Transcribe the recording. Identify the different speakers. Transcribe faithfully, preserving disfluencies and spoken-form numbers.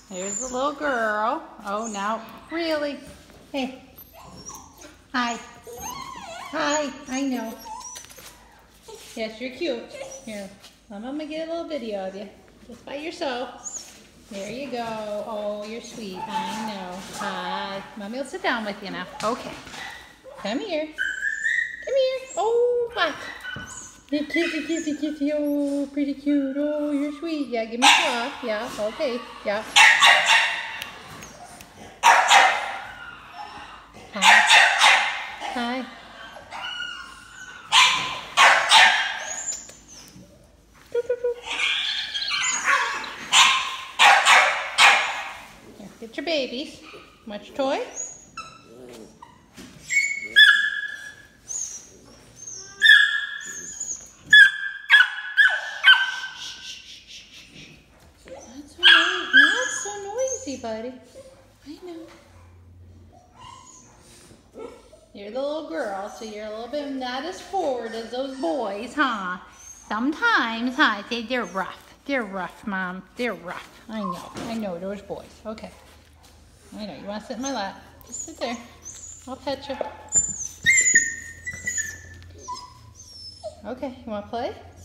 Speaker 1: There's the little girl. Oh, now, really? Hey. Hi. Hi. I know. Yes, you're cute. Here, I'm gonna get a little video of you. Just by yourself. There you go. Oh, you're sweet. I know. Hi. Mommy will sit down with you now. Okay. Come here. Come here. Oh, what? Kissy, kissy, kissy. Oh, pretty cute. Oh, you're sweet. Yeah, give me a claw. Yeah, okay. Yeah. Hi. Hi. Here, get your babies. Want your toy? Not so noisy, not so noisy, buddy. I know. You're the little girl, so you're a little bit not as forward as those boys, huh? Sometimes, huh? They, they're rough. They're rough, Mom. They're rough. I know. I know those boys. Okay. I know. You want to sit in my lap? Just sit there. I'll pet you. Okay. You want to play?